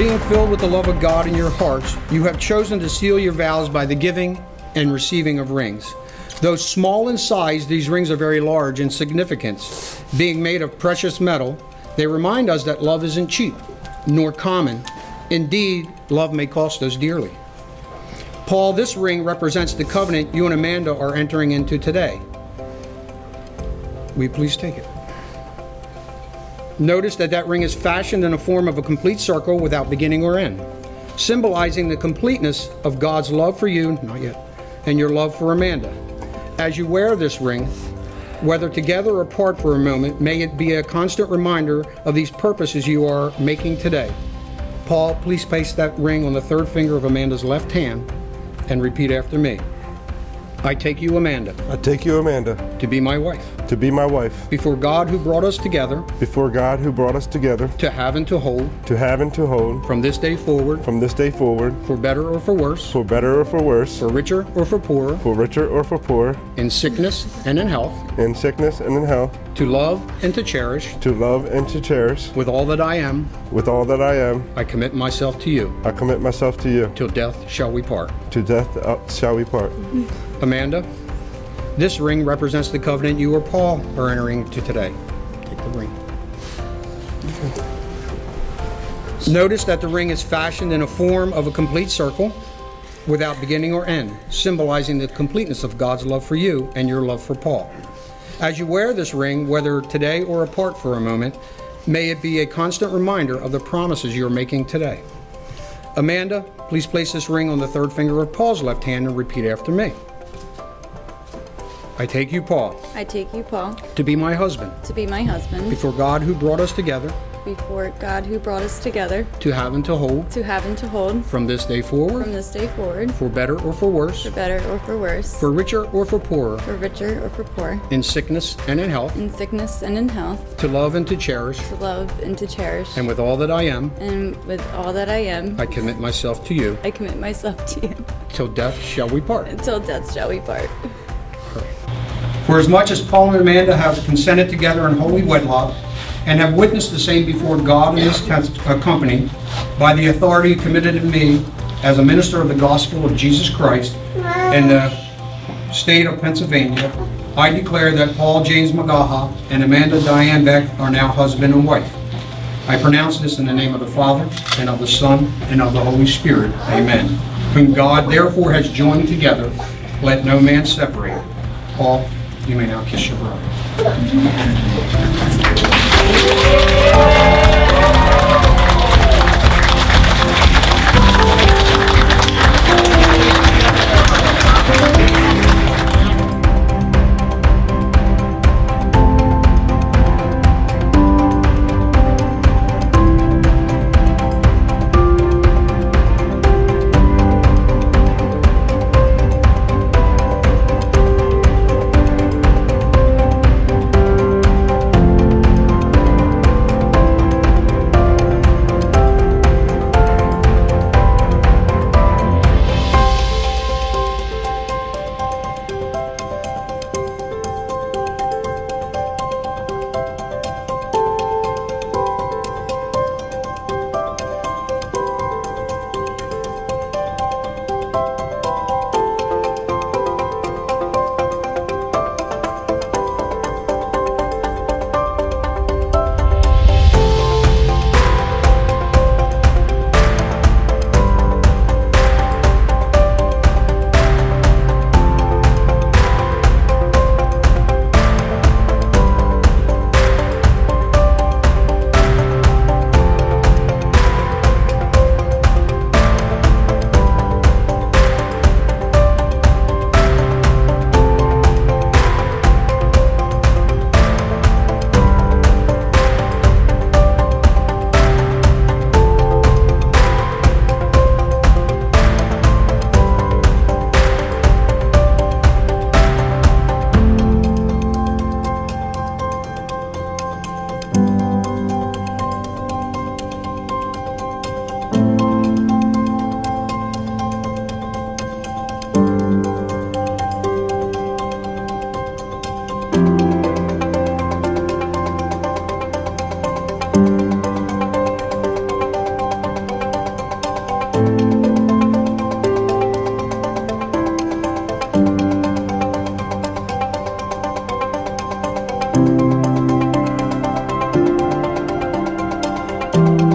being filled with the love of God in your hearts, you have chosen to seal your vows by the giving and receiving of rings. Though small in size, these rings are very large in significance. Being made of precious metal, they remind us that love isn't cheap, nor common. Indeed, love may cost us dearly. Paul, this ring represents the covenant you and Amanda are entering into today. Will you please take it? Notice that ring is fashioned in the form of a complete circle without beginning or end, symbolizing the completeness of God's love for you, not yet, and your love for Amanda. As you wear this ring, whether together or apart for a moment, may it be a constant reminder of these purposes you are making today. Paul, please place that ring on the third finger of Amanda's left hand and repeat after me. I take you, Amanda. I take you, Amanda. To be my wife. To be my wife. Before God who brought us together. Before God who brought us together. To have and to hold. To have and to hold. From this day forward. From this day forward. For better or for worse. For better or for worse. For richer or for poorer. For richer or for poorer. In sickness and in health. In sickness and in health. To love and to cherish. To love and to cherish. With all that I am. With all that I am. I commit myself to you. I commit myself to you. Till death shall we part. To death shall we part. Amanda, this ring represents the covenant you or Paul are entering into today. Take the ring. Notice that the ring is fashioned in a form of a complete circle without beginning or end, symbolizing the completeness of God's love for you and your love for Paul. As you wear this ring, whether today or apart for a moment, may it be a constant reminder of the promises you are making today. Amanda, please place this ring on the third finger of Paul's left hand and repeat after me. I take you, Paul. I take you, Paul. To be my husband. To be my husband. Before God who brought us together. Before God who brought us together. To have and to hold. To have and to hold. From this day forward. From this day forward. For better or for worse. For better or for worse. For richer or for poorer. For richer or for poor. In sickness and in health. In sickness and in health. To love and to cherish. To love and to cherish. And with all that I am. And with all that I am. I commit myself to you. I commit myself to you. Till death shall we part. Until death shall we part. For as much as Paul and Amanda have consented together in holy wedlock, and have witnessed the same before God in this company, by the authority committed to me as a minister of the gospel of Jesus Christ in the state of Pennsylvania, I declare that Paul James Magaha and Amanda Diane Beck are now husband and wife. I pronounce this in the name of the Father, and of the Son, and of the Holy Spirit. Amen. Whom God therefore has joined together, let no man separate. Paul, you may now kiss your bride. you.